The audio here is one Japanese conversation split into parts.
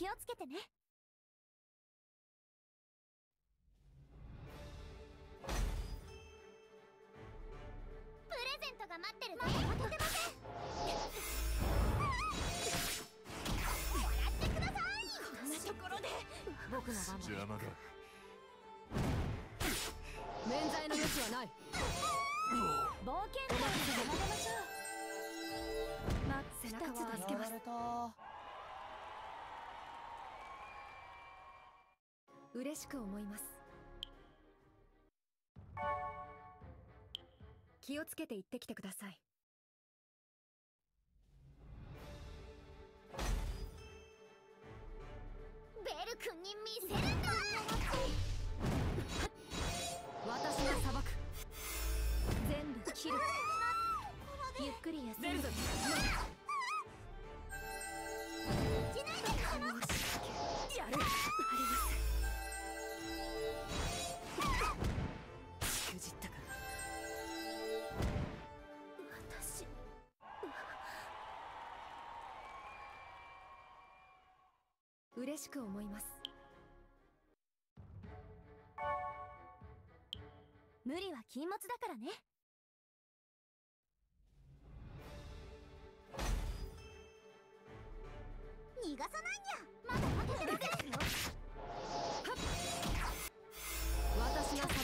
気をつけてね。プレゼントが待ってるぜ。待てません。もらってください。こんなところで僕の番だ。 邪魔だ。 免罪の余地はない。 冒険団に奏でましょう。背中を助けます。 嬉しく思います。気をつけて行ってきてください。 ベル君に見せるんだ。 私が裁く。 全部切る。ゆっくり休めるぞ。 やる。あります。しくじったか。 私嬉しく思います。 無理は禁物だからね。逃がさないにゃ。まだ待ててませんよ。 私が裁く。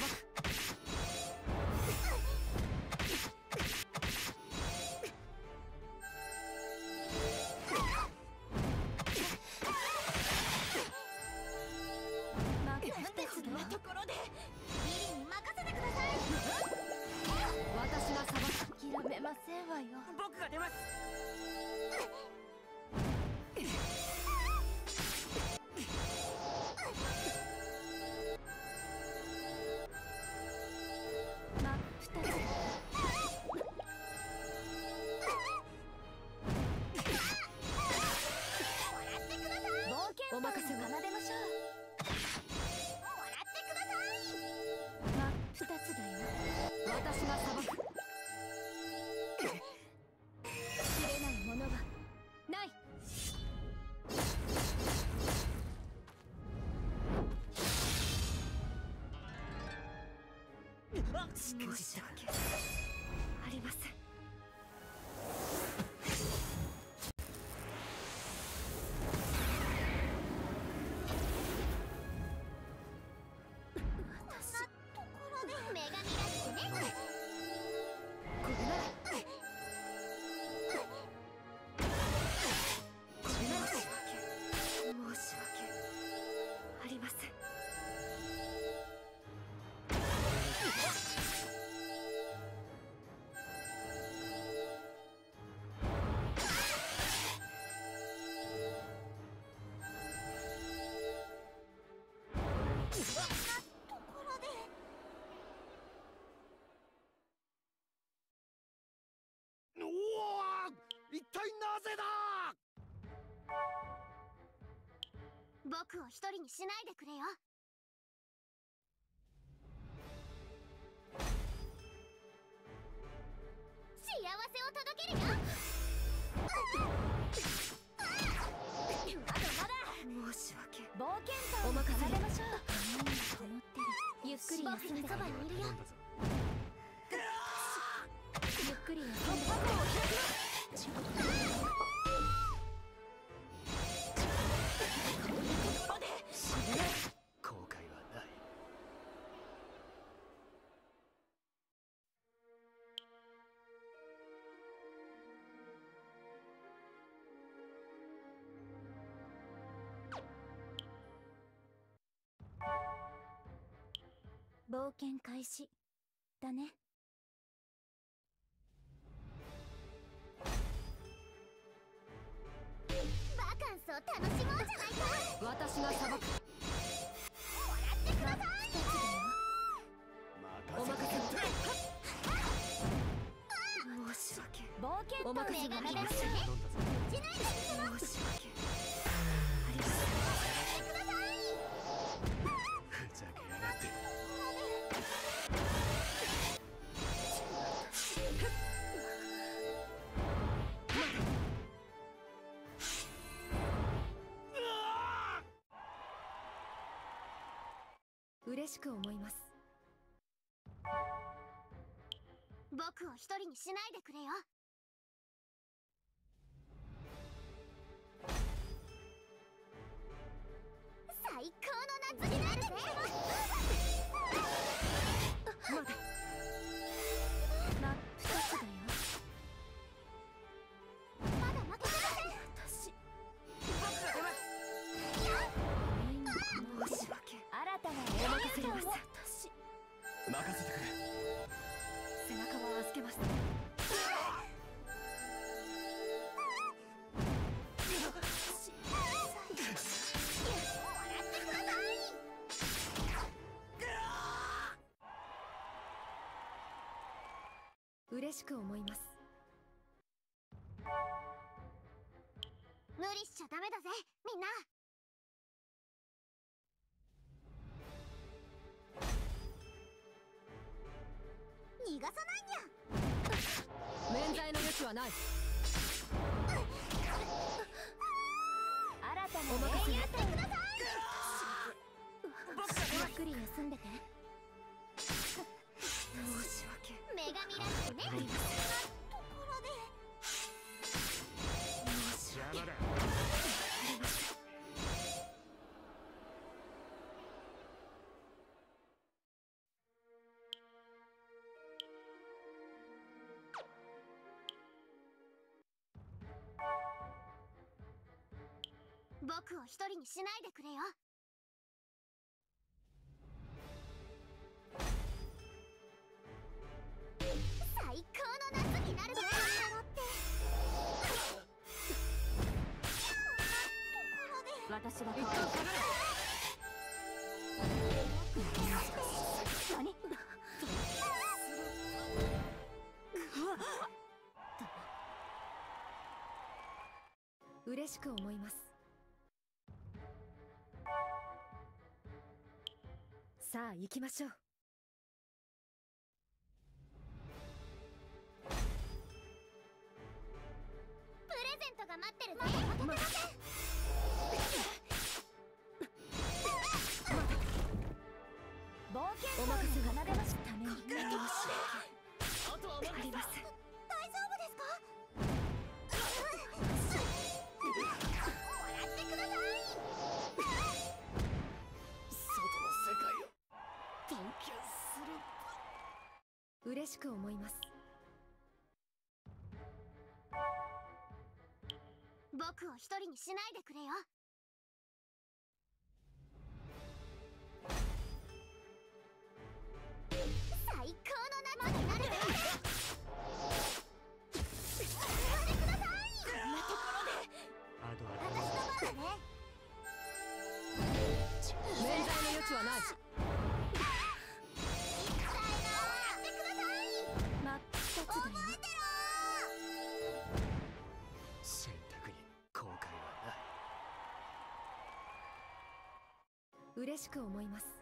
なんでそんなところでリリに任せてください。 私が裁く。 諦めませんわよ。 僕が出ます。 お任せを。 奏でましょう。もらってください。2つだよ。 私が裁く。 切れないものはない。しくじったわけありません。 一体なぜだ。 僕を一人にしないでくれよ。幸せを届けるよ。まだまだ。 申し訳。 冒険団を奏でましょう。こもってる。ゆっくり休んで。僕がそばにいるよ。ゆっくり休んで。 後悔はない。 冒険開始だね。バカンスを楽しもうじゃないか。 私が裁く。 もらってください。 お任せを。申し訳。 冒険と目が出ますね。しないでみせます。 申し訳ありません。 ください。 ふざけやがって。 嬉しく思います。 僕を一人にしないでくれよ。最高の夏になるぜ。 待て。真っ二つだよ。 まだ負けてません。 私。申し訳。 新たなお任せします。 任せてくれ。 背中は預けます。嬉しく思います。 無理しちゃダメだぜ、みんな。逃がさないにゃ。 免罪の余地はない。 新たなお任せやってください。 ゆっくり休んでて。申し訳。 女神らしくね。ところで申し訳。 邪魔だ。 僕を一人にしないでくれよ。最高の夏になるぜ。 私が変わる。 何？ 嬉しく思います。さあ行きましょう。 プレゼントが待ってるぜ。負けてません。冒険者に奏でますために。 あとはあります。 大丈夫ですか？もらってください。 外の世界を探検する。 嬉しく思います。 僕を一人にしないでくれよ。最高の夏になるぜ。やってください。こんなところで。 あとは私の番だね。 免罪の余地はない。 やってください。 真っ二つだよ。 覚えてろ。 選択に後悔はない。 嬉しく思います。